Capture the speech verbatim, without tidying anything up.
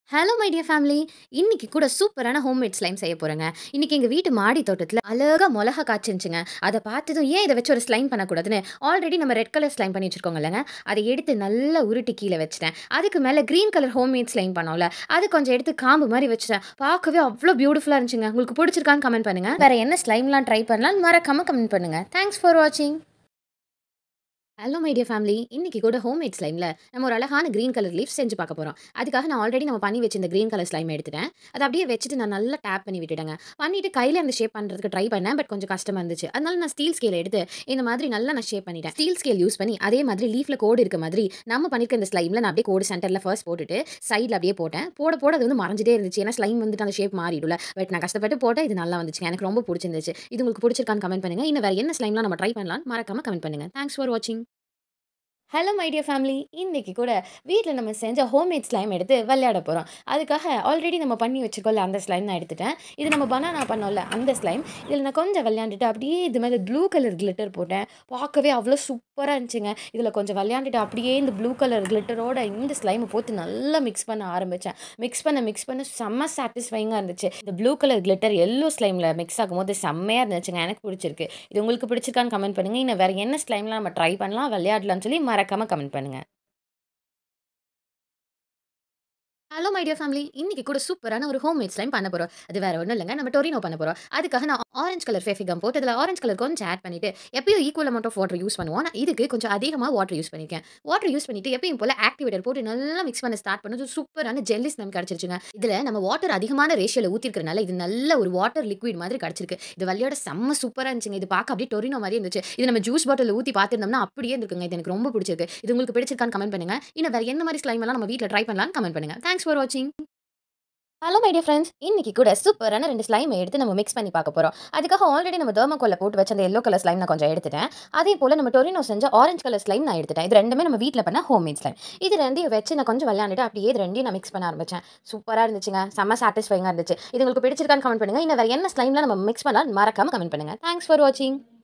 Hello my dear family. இன்னைக்கு கூட சூப்பரான ஹோம்மேட் ஸ்லைம் செய்ய போகிறேங்க. இன்றைக்கி எங்கள் வீட்டு மாடி தோட்டத்தில் அழகாக மிளகா காய்ச்சிருந்துச்சுங்க. அதை பார்த்ததும் ஏன் இதை வச்சு ஒரு ஸ்லைம் பண்ணக்கூடாதுன்னு ஆல்ரெடி நம்ம ரெட் கலர் ஸ்லைம் பண்ணி வச்சுருக்கோங்க இல்லைங்க, அதை எடுத்து நல்லா உருட்டி கீழே வச்சிட்டேன். அதுக்கு மேலே க்ரீன் கலர் ஹோம்மேட் ஸ்லைம் பண்ணோம்ல, அது கொஞ்சம் எடுத்து காம்பு மாதிரி வச்சுட்டேன். பார்க்கவே அவ்வளோ பியூட்டிஃபுல்லாக இருந்துச்சுங்க. உங்களுக்கு பிடிச்சிருக்கான்னு கமெண்ட் பண்ணுங்கள். வேறு என்ன ஸ்லைம்லாம் ட்ரை பண்ணலாம்னு மறக்காம கமெண்ட் பண்ணுங்கள். தேங்க்ஸ் ஃபார் வாட்சிங். Hello my dear family. இன்னைக்கு கூட ஹோம்மேட் ஸ்லைமில் நம்ம ஒரு அழகான க்ரீன் கலர் லீஃப் செஞ்சு பார்க்க போகிறோம். அதுக்காக நான் ஆல்ரெடி நம்ம பண்ணி வச்சு இந்த க்ரீன் கலர் ஸ்லைம் எடுத்துட்டேன். அதை அப்படியே வச்சுட்டு நான் நல்லா டேப் பண்ணி விட்டுட்டேங்க. பண்ணிவிட்டு கையில் அந்த ஷேப் பண்ணுறதுக்கு ட்ரை பண்ணேன். பட் கொஞ்சம் கஷ்டமாக இருந்துச்சு. அதனால நான் ஸ்டீல் ஸ்கேல் எடுத்து இந்த மாதிரி நல்லா நான் ஷேப் பண்ணிட்டேன். ஸ்டீல் ஸ்கேல் யூஸ் பண்ணி அதே மாதிரி லீஃபில் கோடு இருக்க மாதிரி நம்ம பண்ணியிருக்க இந்த ஸ்லைமில் நான் அப்படியே கோடு சென்டரில் ஃபர்ஸ்ட் போட்டுட்டு சைடில் அப்படியே போட்டேன். போட போட அது வந்து மறைஞ்சிட்டே இருந்துச்சு. ஏன்னா ஸ்லைம் வந்துட்டு அந்த ஷேப் மாறிடும்ல. பட் நான் கஷ்டப்பட்டு போட்டேன். இது நல்லா வந்துச்சுங்க. எனக்கு ரொம்ப பிடிச்சிருந்துச்சு. இது உங்களுக்கு பிடிச்சிருக்கான்னு கமெண்ட் பண்ணுங்கள். இன்னும் வேறு என்ன ஸ்லைம்லாம் நம்ம ட்ரை பண்ணலாம் மறக்காம கமெண்ட் பண்ணுங்கள். தேங்க்ஸ் ஃபார் வாட்சிங். Hello my dear family. இன்றைக்கி கூட வீட்டில் நம்ம செஞ்ச ஹோம்மேட் ஸ்லைம் எடுத்து விளையாட போகிறோம். அதுக்காக ஆல்ரெடி நம்ம பண்ணி வச்சுக்கோல்ல அந்த ஸ்லைம் நான் எடுத்துட்டேன். இது நம்ம பனானா பண்ணோம்ல அந்த ஸ்லைம். இதில் நான் கொஞ்சம் விளையாண்டுட்டு அப்படியே இது மாதிரி ப்ளூ கலர் கிளிட்டர் போட்டேன். பார்க்கவே அவ்வளோ சூப்பராக இருந்துச்சுங்க. இதில் கொஞ்சம் விளையாண்டுட்டு அப்படியே இந்த ப்ளூ கலர் கிளிட்டரோட இந்த ஸ்லைமை போட்டு நல்லா மிக்ஸ் பண்ண ஆரம்பித்தேன். மிக்ஸ் பண்ண மிக்ஸ் பண்ண செம்ம சாட்டிஸ்ஃபைங்காக இருந்துச்சு. இந்த ப்ளூ கலர் கிளிட்டர் எல்லோ ஸ்லைமில் மிக்ஸ் ஆகும்போது செம்மையாக இருந்துச்சுங்க. எனக்கு பிடிச்சிருக்கு. இது உங்களுக்கு பிடிச்சிருக்கான்னு கமெண்ட் பண்ணுங்கள். இன்னும் வேறு என்ன ஸ்லைம்லாம் நம்ம ட்ரை பண்ணலாம் விளையாடலாம்னு சொல்லி மறக்காம கமெண்ட் பண்ணுங்க. Hello my dear family. இன்னைக்கு கூட சூப்பரான ஒரு ஹோம்மேட் ஸ்லைம் பண்ண போகிறோம். அது வேற ஒன்றும் இல்லைங்க, நம்ம டொரினோ பண்ண போகிறோம். அதுக்காக நான் ஆரஞ்சு கலர் ஃபெஃபிகம் போட்டு இதில் ஆரஞ்சு கலர் கொஞ்சம் ஆட் பண்ணிட்டு எப்பயும் equal amount of water use பண்ணுவோம். நான் இதுக்கு கொஞ்சம் அதிகமாக வாட்டர் யூஸ் பண்ணியிருக்கேன். வாட்டர் யூஸ் பண்ணிட்டு எப்பயும் போல ஆக்டிவேட்டர் போட்டு நல்லா மிக்ஸ் பண்ண ஸ்டார்ட் பண்ணது சூப்பரான ஜெல்லி ஸ்லைம் கிடச்சிருச்சுங்க. இதில் நம்ம வாட்டர் அதிகமான ரேஷியோவில் ஊற்றிருக்கிறனால இது நல்ல ஒரு வாட்டர் லிக்விட் மாதிரி கிடச்சிருக்கு. இது விளையாட செம்ம சூப்பராக இருந்துச்சுங்க. இது பார்க்க அப்படியே டொரினோ மாதிரி இருந்துச்சு. இது நம்ம ஜூஸ் பாட்டில் ஊற்றி பார்த்துருந்தோம்னா அப்படியே இருக்குங்க. இது எனக்கு ரொம்ப பிடிச்சிருக்கு. இது உங்களுக்கு பிடிச்சிருக்கான்னு கமெண்ட் பண்ணுங்க. இன்னும் வேறு என்ன மாதிரி ஸ்லைம் எல்லாம் நம்ம வீட்டில் ட்ரை பண்ணலாம்னு கமெண்ட் பண்ணுங்க. தேங்க்ஸ் ஃபார் வாட்சிங். Hello my dear friends. இன்னைக்கு கூட சூப்பரான ரெண்டு ஸ்லைமை எடுத்து நம்ம மிக்ஸ் பண்ணி பார்க்க போகிறோம். அதுக்காக ஆல்ரெடி நம்ம தர்மாக்கோல்ல போட்டு வச்ச அந்த எல்லோ கலர் ஸ்லைம் நான் கொஞ்சம் எடுத்துட்டேன். அதே போல் நம்ம டொரினோ செஞ்ச ஆரஞ்சு கலர் ஸ்லைம் நான் எடுத்துட்டேன். இது ரெண்டுமே நம்ம வீட்டில் பண்ண ஹோம்மேட் ஸ்லைம். இது ரெண்டையும் வச்சு நான் கொஞ்சம் விளையாண்டுட்டு அப்படியே இது ரெண்டையும் நான் மிக்ஸ் பண்ண ஆரம்பிச்சேன். சூப்பராக இருந்துச்சுங்க. செம்ம சாட்டிஸ்ஃபைங்காக இருந்துச்சு. இது உங்களுக்கு பிடிச்சிருக்கான்னு கமெண்ட் பண்ணுங்கள். இன்னும் வேறு என்ன ஸ்லைம்லாம் நம்ம மிக்ஸ் பண்ணலாம் மறக்காம கமெண்ட் பண்ணுங்கள். தேங்க்ஸ் ஃபார் வாட்சிங்.